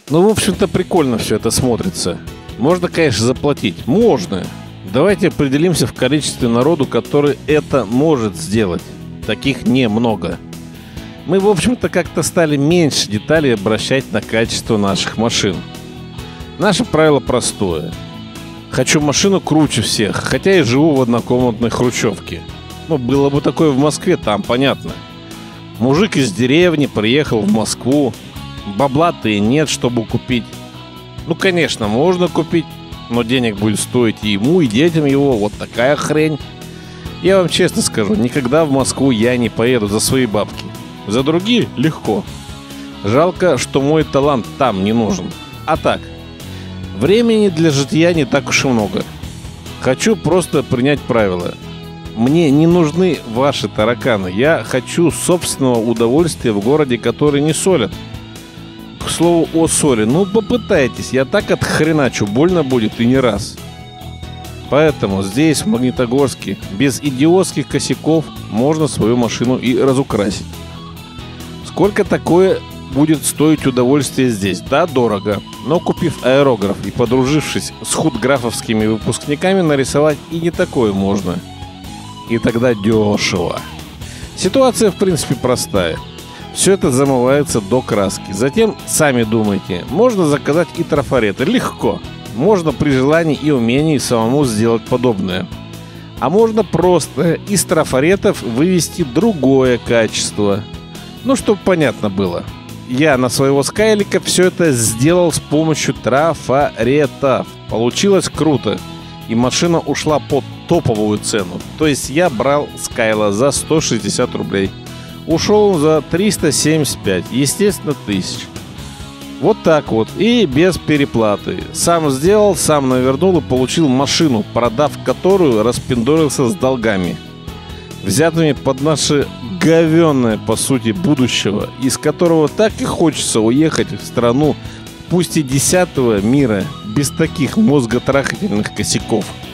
Ну, в общем-то, прикольно все это смотрится. Можно, конечно, заплатить. Можно. Давайте определимся в количестве народу, который это может сделать. Таких немного. Мы, в общем-то, как-то стали меньше деталей обращать на качество наших машин. Наше правило простое. Хочу машину круче всех, хотя и живу в однокомнатной хрущевке. Ну, было бы такое в Москве, там понятно. Мужик из деревни приехал в Москву. Бабла-то и нет, чтобы купить. Ну, конечно, можно купить, но денег будет стоить и ему, и детям его. Вот такая хрень. Я вам честно скажу, никогда в Москву я не поеду за свои бабки. За другие легко. Жалко, что мой талант там не нужен. А так, времени для житья не так уж и много. Хочу просто принять правила. Мне не нужны ваши тараканы. Я хочу собственного удовольствия в городе, который не солят. К слову о соли, ну попытайтесь, я так отхреначу, больно будет и не раз. Поэтому здесь, в Магнитогорске, без идиотских косяков можно свою машину и разукрасить. Сколько такое будет стоить удовольствие здесь? Да, дорого. Но купив аэрограф и подружившись с худграфовскими выпускниками, нарисовать и не такое можно. И тогда дешево. Ситуация, в принципе, простая. Все это замывается до краски. Затем, сами думайте, можно заказать и трафареты. Легко. Можно при желании и умении самому сделать подобное. А можно просто из трафаретов вывести другое качество. Ну, чтобы понятно было. Я на своего скайлика все это сделал с помощью трафаретов. Получилось круто. И машина ушла под топовую цену. То есть я брал скайла за 160 рублей. Ушел за 375, естественно, тысяч. Вот так вот, и без переплаты. Сам сделал, сам навернул и получил машину, продав которую распиндорился с долгами, взятыми под наше говенное, по сути, будущего, из которого так и хочется уехать в страну, пусть и 10-го мира, без таких мозготрахательных косяков.